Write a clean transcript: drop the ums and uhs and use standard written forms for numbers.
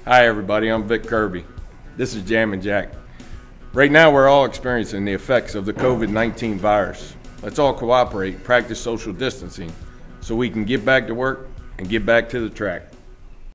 Hi everybody, I'm Vic Kirby. This is Jammin Jack. Right now we're all experiencing the effects of the COVID-19 virus. Let's all cooperate, practice social distancing so we can get back to work and get back to the track.